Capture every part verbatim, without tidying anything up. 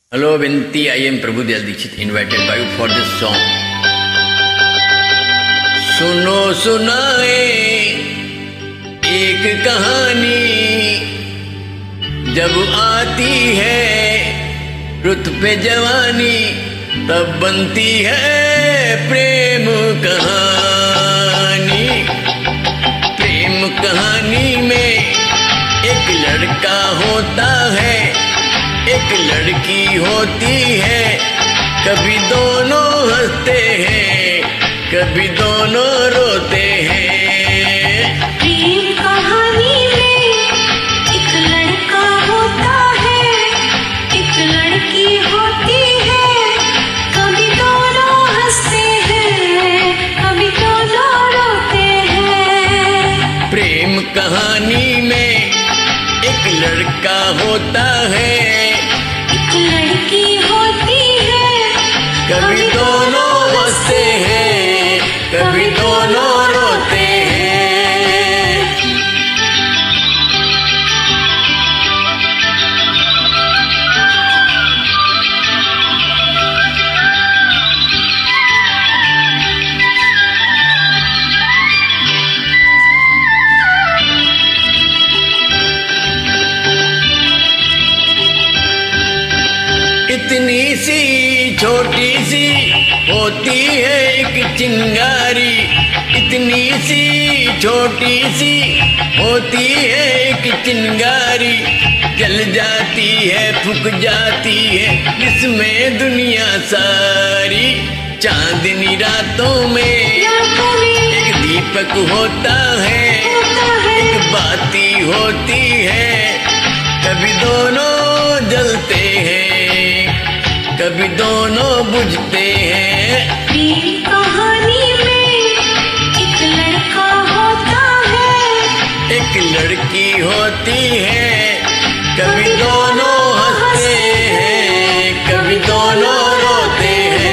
Hello, Vinti. I am Prabhu Dayal Dikshit, invited by you for this song. सुनो सुनाए एक कहानी, जब आती है रुत पे जवानी, तब बनती है प्रेम कहानी। प्रेम कहानी में एक लड़का होता है, एक लड़की होती है, कभी दोनों हंसते हैं, कभी दोनों रोते हैं। प्रेम कहानी में एक लड़का होता है, एक लड़की होती है, कभी दोनों हंसते हैं, कभी दोनों रोते हैं। प्रेम कहानी में एक लड़का होता है, एक लड़की होती है, कभी दोनों हंसते हैं, कभी दोनों रोते हैं। इतनी सी छोटी सी होती है एक चिंगारी, इतनी सी छोटी सी होती है एक चिंगारी, जल जाती है फूक जाती है जिसमें दुनिया सारी। चांदनी रातों में एक दीपक होता है, एक बाती होती है, कभी दोनों जलते हैं, कभी दोनों बुझते हैं। प्रेम कहानी में एक लड़का होता है, एक लड़की होती है, कभी दोनों हंसते हैं, कभी दोनों रोते हैं।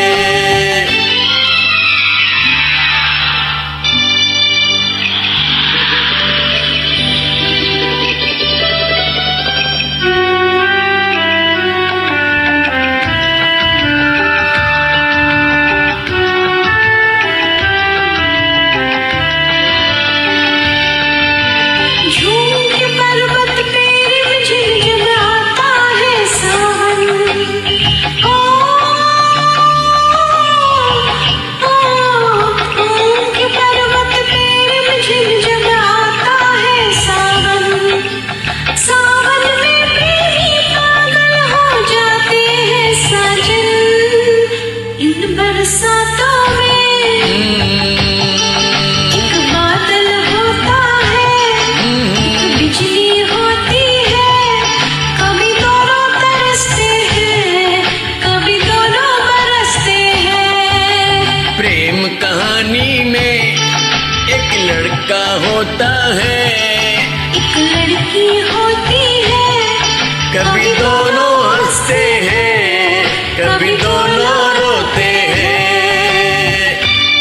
होता है एक लड़की होती है, कभी दोनों हंसते हैं, कभी दोनों रोते हैं।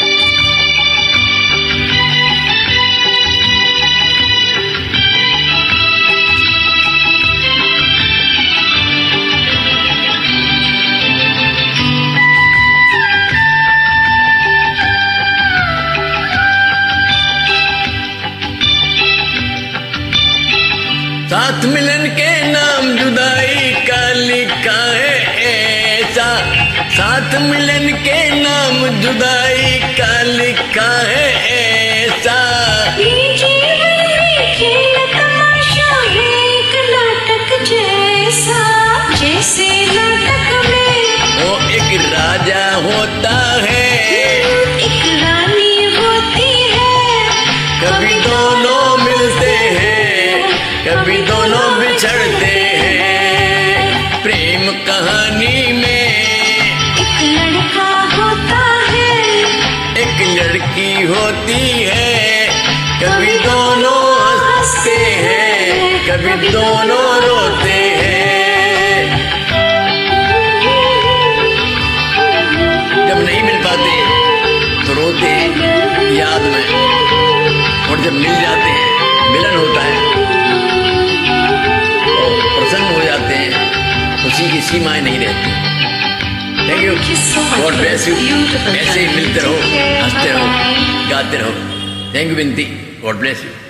साथ मिलन के नाम जुदाई का लिखा है ऐसा, साथ मिलन के नाम जुदाई का लिखा है ऐसा। ये जीवन में खेल तमाशा है एक नाटक जैसा, जैसे नाटक में वो एक राजा होता है, एक रानी होती है, कभी दोनों मिलते हैं, कभी दोनों बिछड़ते हैं। प्रेम कहानी में एक लड़का होता है, एक लड़की होती है, कभी दोनों हंसते हैं, कभी दोनों रोते हैं। जब नहीं मिल पाते तो रोते हैं याद में, और जब मिल जाते हैं, मिलन होता है, तो प्रसन्न हो जाते हैं, किसी की सीमाएं नहीं रहती। Thank you, Thank you so much God for bless this you. beautiful ऐसे ही journey. मिलते रहो, Take care. हंसते रहो, Bye-bye. गाते रहो। थैंक यू बिनती, गॉड ब्लेस यू।